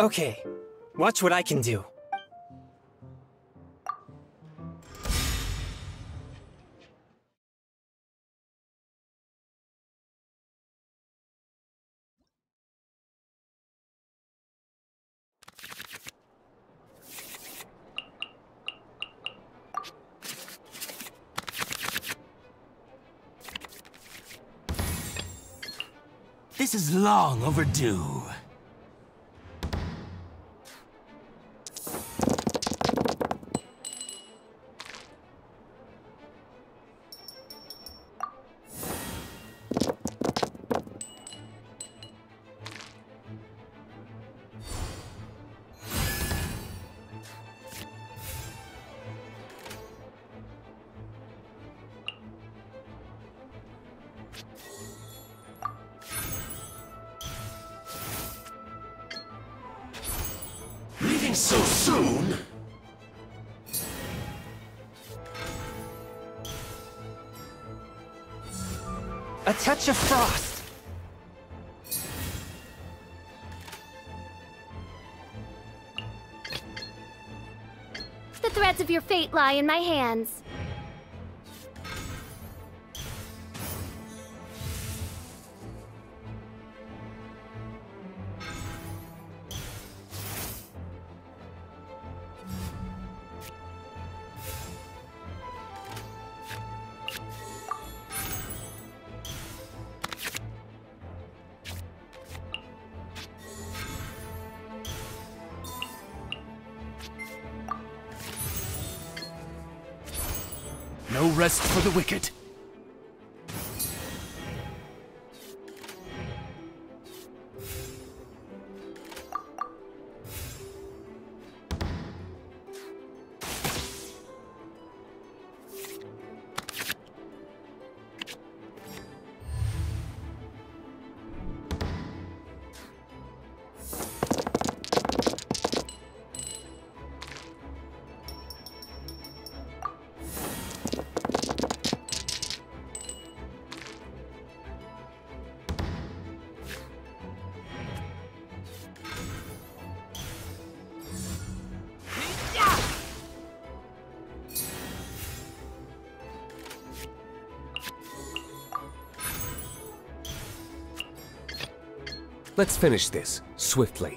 Okay, watch what I can do. This is long overdue. Leaving so soon? A touch of frost. The threads of your fate lie in my hands. No rest for the wicked. Let's finish this, swiftly.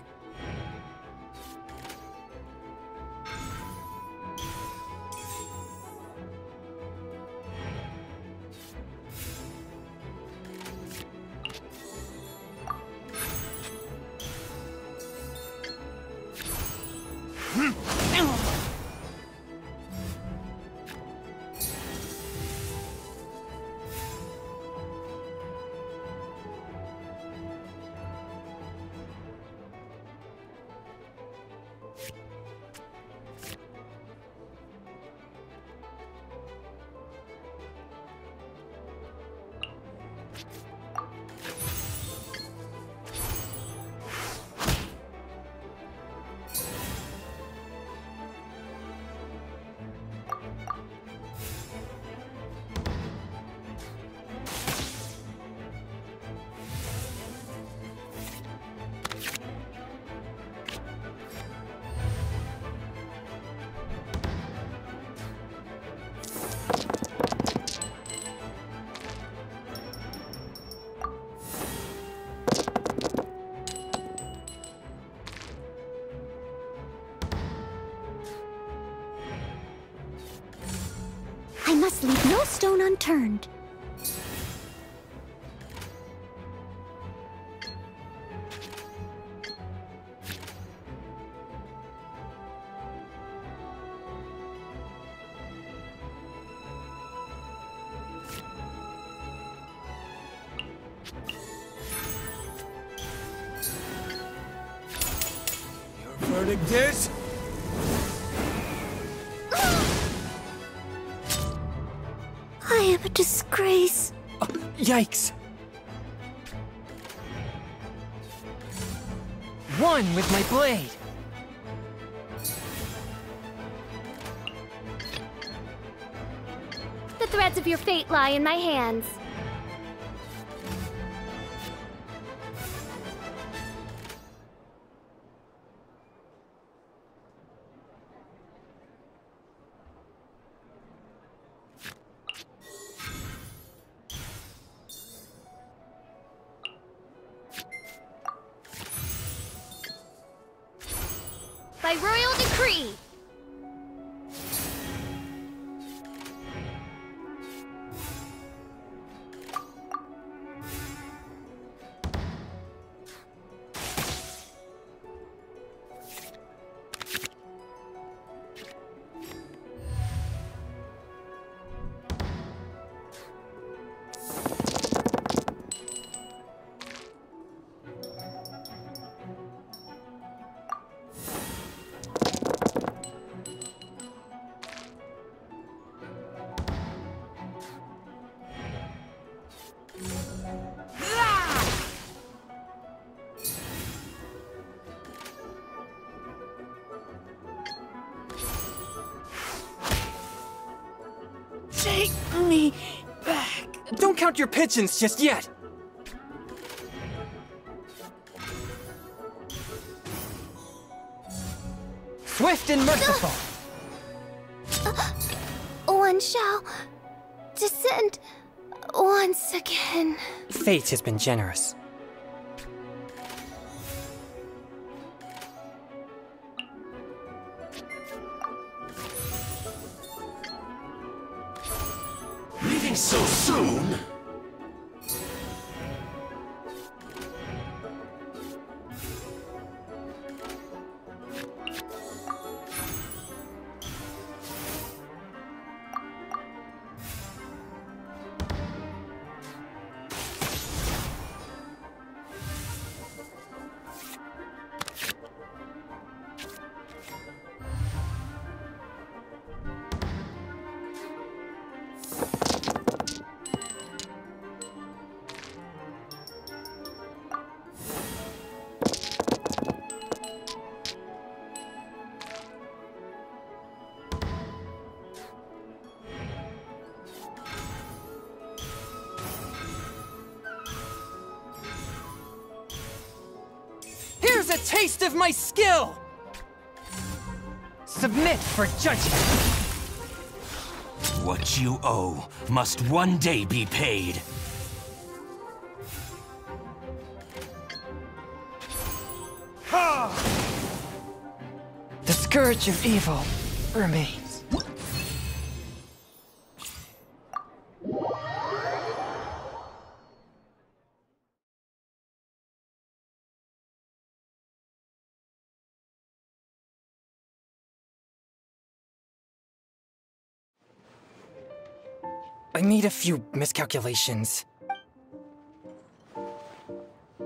I must leave no stone unturned. Your verdict is? I am a disgrace. Yikes! One with my blade! The threads of your fate lie in my hands. by royal decree. Take me back. Don't count your pigeons just yet. Swift and merciful. One shall descend once again. Fate has been generous. Leaving so soon? Here's a taste of my skill! Submit for judgment. What you owe must one day be paid. The scourge of evil remains. I made a few miscalculations.